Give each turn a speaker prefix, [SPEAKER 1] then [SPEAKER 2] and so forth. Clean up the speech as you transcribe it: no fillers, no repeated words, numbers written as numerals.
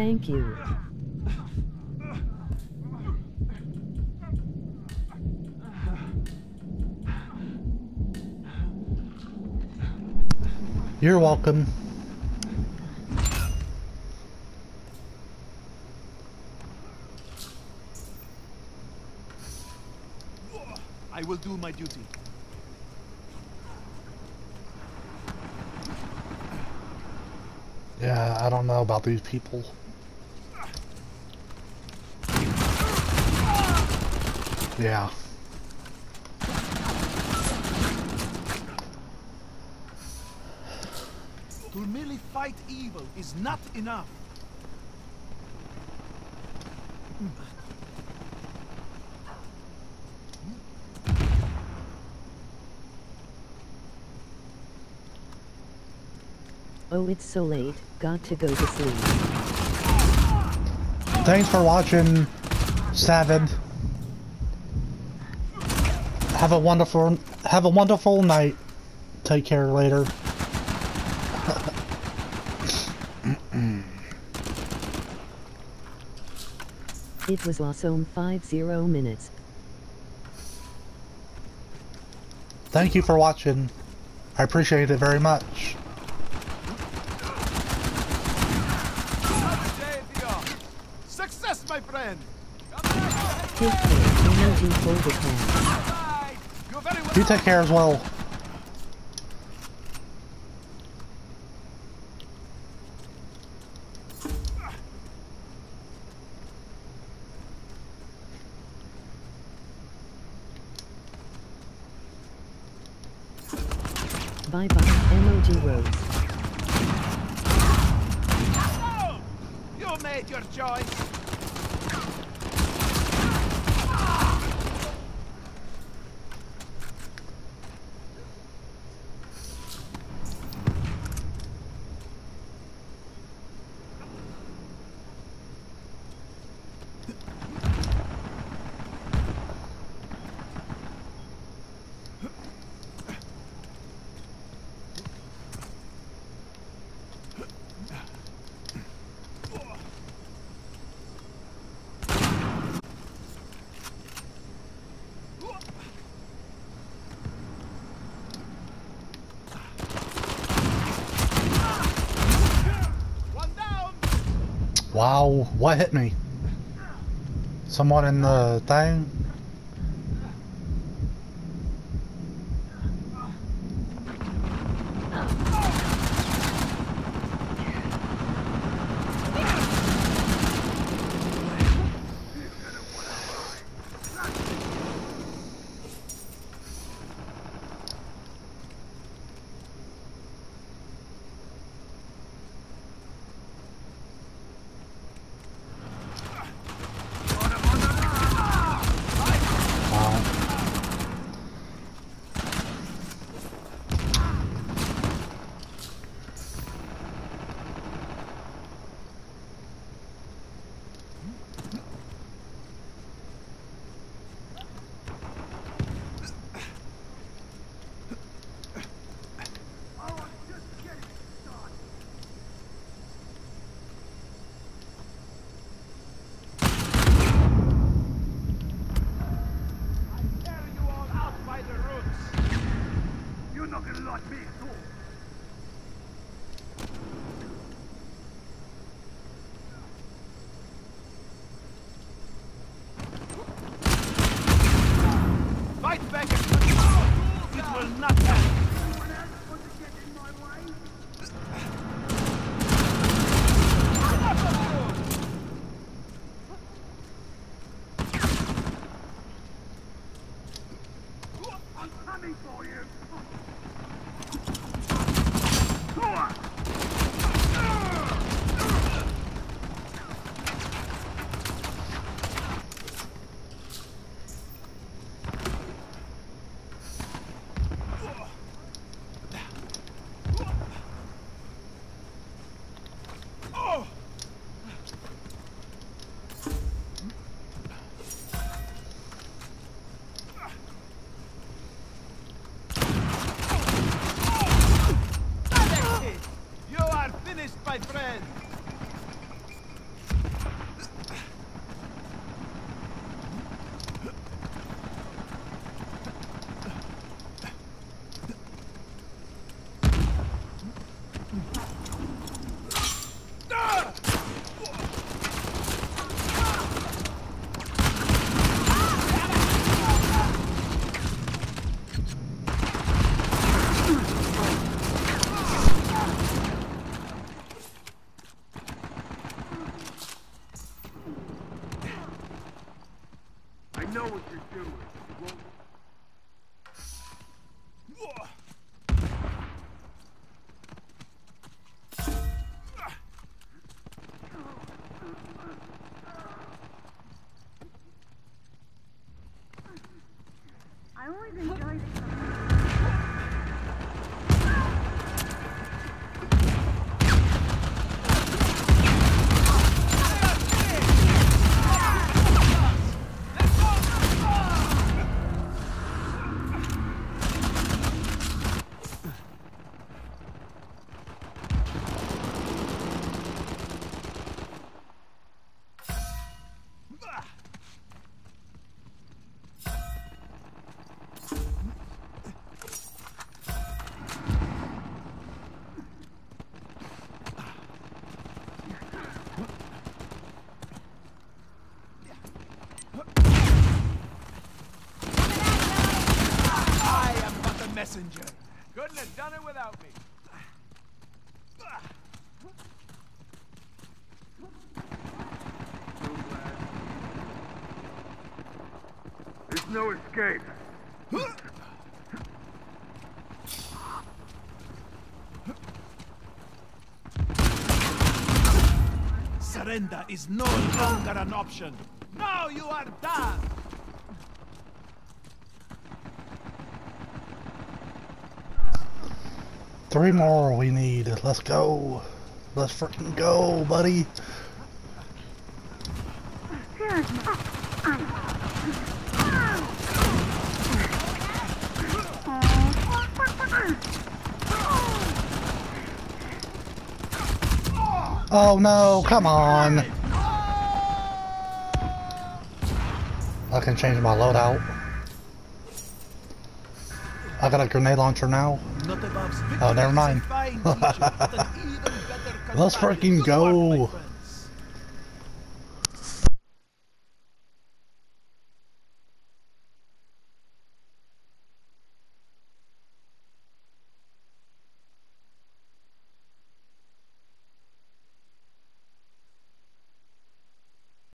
[SPEAKER 1] Thank you.
[SPEAKER 2] You're welcome.
[SPEAKER 3] I will do my duty.
[SPEAKER 2] Yeah, I don't know about these people. Yeah.
[SPEAKER 3] To merely fight evil is not enough.
[SPEAKER 1] Oh, it's so late. Got to go to sleep.
[SPEAKER 2] Thanks for watching, Savin. Have a wonderful night. Take care later.
[SPEAKER 1] It was awesome. 50 minutes.
[SPEAKER 2] Thank you for watching. I appreciate it very much.
[SPEAKER 3] Success, my friend.
[SPEAKER 1] Take care. Energy for the plan.
[SPEAKER 2] You take care as well.
[SPEAKER 1] Bye bye, emoji Rose.
[SPEAKER 3] You made your choice.
[SPEAKER 2] Wow, what hit me? Someone in the thing?
[SPEAKER 4] know what you're doing. You won't...
[SPEAKER 5] I always enjoy this.
[SPEAKER 3] Messenger. Couldn't have done it without me.
[SPEAKER 4] So glad. There's no escape.
[SPEAKER 3] Surrender is no longer an option. Now you are done.
[SPEAKER 2] Three more we need. Let's go. Let's freaking go, buddy. Oh no, come on. I can change my loadout. I got a grenade launcher now. Oh, never mind. Let's freaking go.